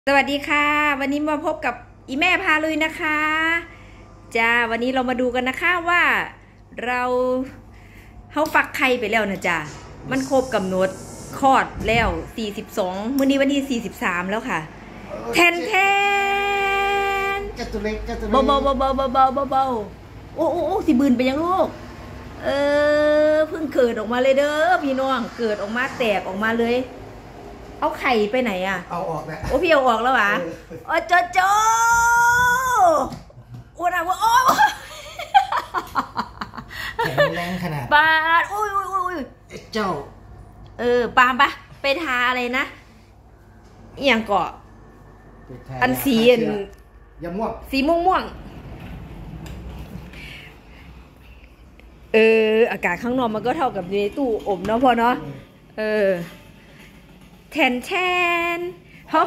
สวัสดีค่ะวันนี้มาพบกับอีแม่พาลุยนะคะจ้าวันนี้เรามาดูกันนะคะว่าเราเขาฟักไข่ไปแล้วนะจ้ามันครบกำหนดคลอดแล้ว42มื้อนี้วันที่43แล้วค่ะแทนจัตุเล็กเบาโอ้สิบืนไปยังลูกเพิ่งเกิดออกมาเลยเด้อพี่น้องเกิดออกมาแตกออกมาเลยเอาไข่ไปไหนอ่ะเอาออกแล้วโอ้พี่เอาออกแล้วหรอโอ้โจอ้วนอ่ะโอ้แข็งแรงขนาดปาดอุ้ยเจ้าปาล์มปะไปทาอะไรนะอย่างเกาะอันสียาม่วงสีม่วงอากาศข้างนอกมันก็เท่ากับในตู้อบเนาะพอเนาะแทนเขา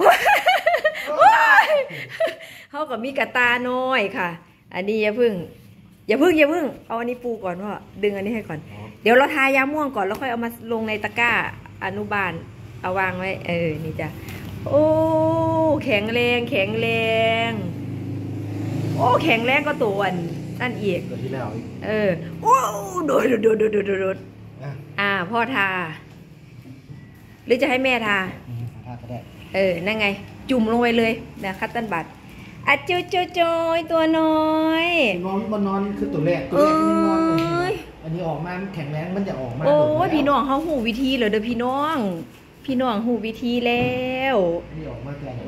เขากับมีกระตาน้อยค่ะอันนี้อย่าพึ่งเอาอันนี้ปูก่อนพ่อดึงอันนี้ให้ก่อนเดี๋ยวเราทายาม่วงก่อนแล้วค่อยเอามาลงในตะกร้าอนุบาลเอาวางไว้นี่จ้ะโอ้แข็งแรงโอ้แข็งแรงก็ตัวนั่นอีกตัวที่แล้วโอ้โดดพ่อทาหรือจะให้แม่ทาก็ได้นั่นไงจุ่มลงไปเลยนะคัตตันบัตอ่ะโจยตัวน้อยนอนคือตัวแรกมันนอนอันนี้ออกมาแข็งแรงมันจะออกมาโอ้ยพี่น้องเขาหูวิธีเลยเด้อพี่น้องหูวิธีแล้วนี่ออกมาแข็ง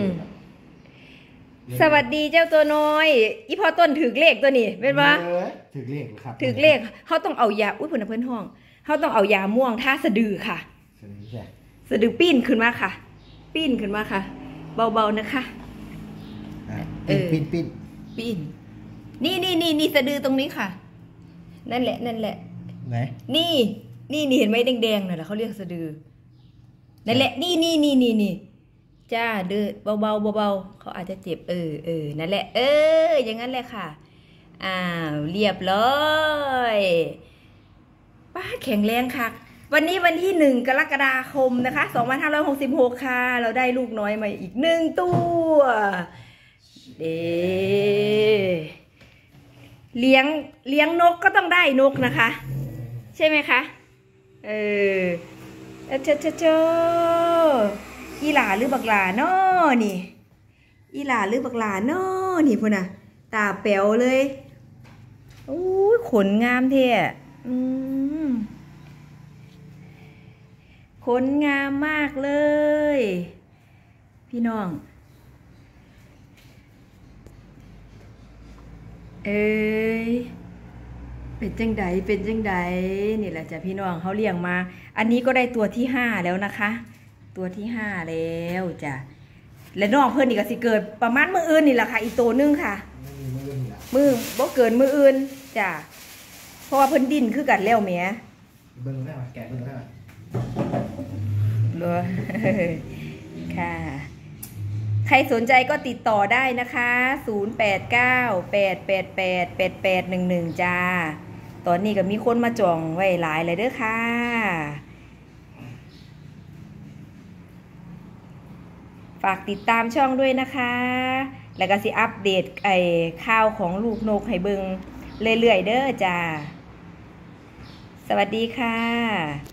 สวัสดีเจ้าตัวน้อยอีพอต้นถือเลขตัวนี้เป็นปะถือเลขครับถือเลขเขาต้องเอายาอุ้ยเพื่อนห้องเขาต้องเอายาม่วงท่าสะดือค่ะสะดือปิ้นขึ้นมาค่ะเบาๆนะคะปิ้นนี่สะดือตรงนี้ค่ะนั่นแหละไหนนี่เห็นไหมแดงๆน่ะเขาเรียกสะดือนั่นแหละนี่จ้าเดือเบาเขาอาจจะเจ็บนั่นแหละอย่างนั้นแหละค่ะเรียบร้อยป้าแข็งแรงค่ะวันนี้วันที่1 กรกฎาคมนะคะ2566ค่ะเราได้ลูกน้อยมาอีก1 ตัวเลี้ยงนกก็ต้องได้นกนะคะใช่ไหมคะอีหลาหรือบักหลาน้อนี่อีหลาหรือบักหลาน้อนี่พุ่นน่ะตาแป๋วเลยโอ้ยขนงามเท่ขนงามมากเลยพี่น้องเป็นจังใดนี่แหละจ้ะพี่น้องเขาเลี้ยงมาอันนี้ก็ได้ตัวที่5แล้วนะคะตัวที่5แล้วจ้ะและน้องเพื่อนนี่ก็สิเกิดประมาณมื้ออื่นนี่แหละค่ะอีกตัวนึงค่ะมือบ่เกินมื้ออื่นจ้ะเพราะว่าเพิ่นดิ้นคือกันแล้วแหมเบิ่งได้ป่ะแกะเบิ่งได้ป่ะค่ะใครสนใจก็ติดต่อได้นะคะ0898888811จ้าตอนนี้ก็มีคนมาจองไว้หลายเลยเด้อค่ะฝากติดตามช่องด้วยนะคะแล้วก็สิอัปเดตข่าวของลูกนกให้เบิ่งเรื่อยๆเด้อจ้าสวัสดีค่ะ